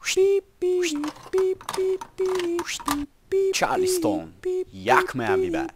Charleston, yakmayan biber.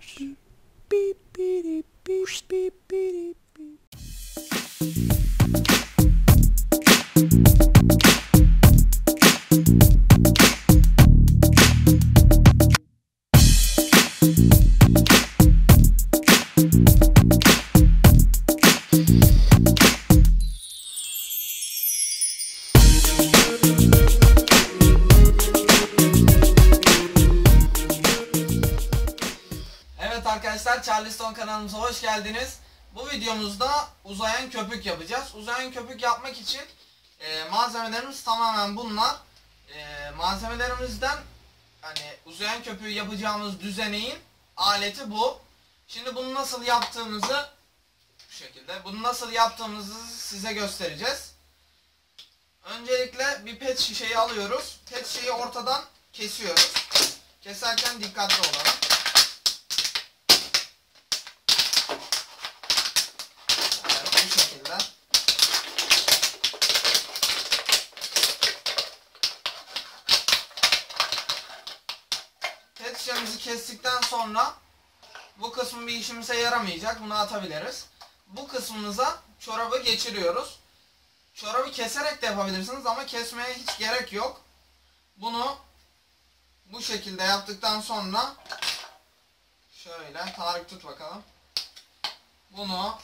Evet arkadaşlar, Charleston kanalımıza hoş geldiniz. Bu videomuzda uzayan köpük yapacağız. Uzayan köpük yapmak için malzemelerimiz tamamen bunlar. Malzemelerimizden uzayan köpüğü yapacağımız düzeneğin aleti bu. Şimdi bunu nasıl yaptığımızı size göstereceğiz. Öncelikle bir pet şişeyi alıyoruz. Pet şişeyi ortadan kesiyoruz. Keserken dikkatli olalım. Pet şişemizi kestikten sonra bu kısmı bir işimize yaramayacak. Bunu atabiliriz. Bu kısmımıza çorabı geçiriyoruz. Çorabı keserek de yapabilirsiniz ama kesmeye hiç gerek yok. Bunu bu şekilde yaptıktan sonra şöyle, Tarık tut bakalım. Bunu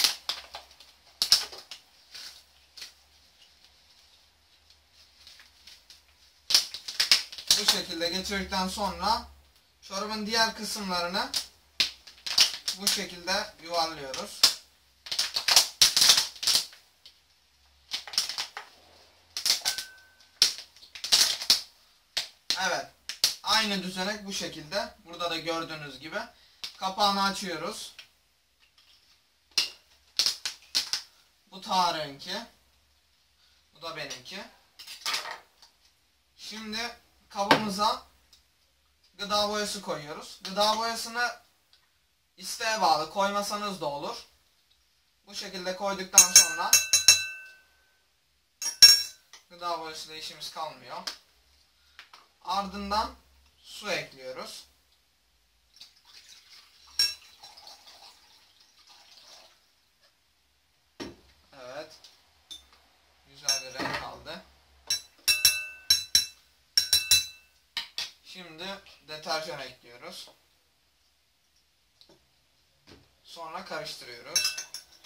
bu şekilde geçirdikten sonra çorabın diğer kısımlarını bu şekilde yuvarlıyoruz. Evet. Aynı düzenek bu şekilde. Burada da gördüğünüz gibi. Kapağını açıyoruz. Bu Tarık'ınki. Bu da benimki. Şimdi kabımıza gıda boyası koyuyoruz. Gıda boyasını isteğe bağlı, koymasanız da olur. Bu şekilde koyduktan sonra gıda boyasıyla işimiz kalmıyor. Ardından su ekliyoruz. Evet. Güzel bir renk aldı. Şimdi deterjan ekliyoruz. Sonra karıştırıyoruz.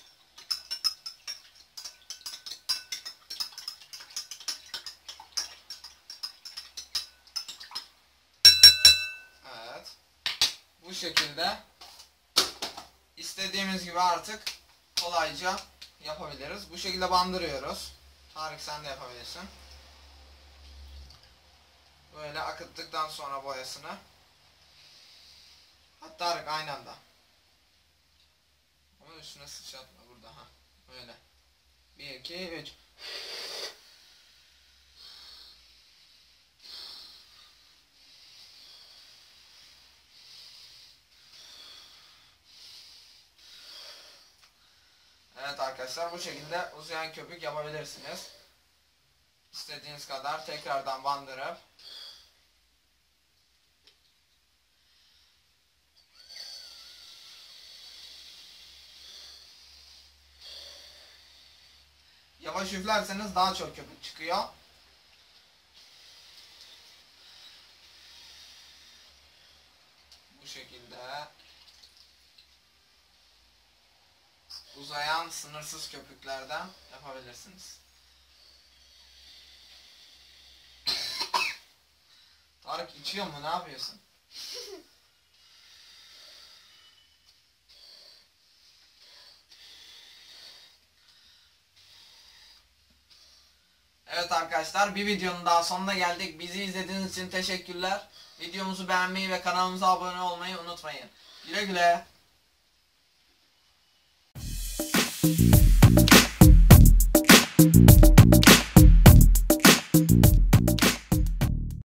Evet. Bu şekilde istediğimiz gibi artık kolayca yapabiliriz. Bu şekilde bandırıyoruz. Tarık, sen de yapabilirsin. Böyle akıttıktan sonra boyasını. Hatta Tarık aynı anda. Ama üstüne sıçratma burada, ha. Böyle. 1 2 3. Evet arkadaşlar, bu şekilde uzayan köpük yapabilirsiniz. İstediğiniz kadar tekrardan bandırıp yavaş üflerseniz daha çok köpük çıkıyor. Bu şekilde uzayan sınırsız köpüklerden yapabilirsiniz. Tarık içiyor mu? Ne yapıyorsun? Evet arkadaşlar, bir videonun daha sonuna geldik. Bizi izlediğiniz için teşekkürler. Videomuzu beğenmeyi ve kanalımıza abone olmayı unutmayın. Güle güle.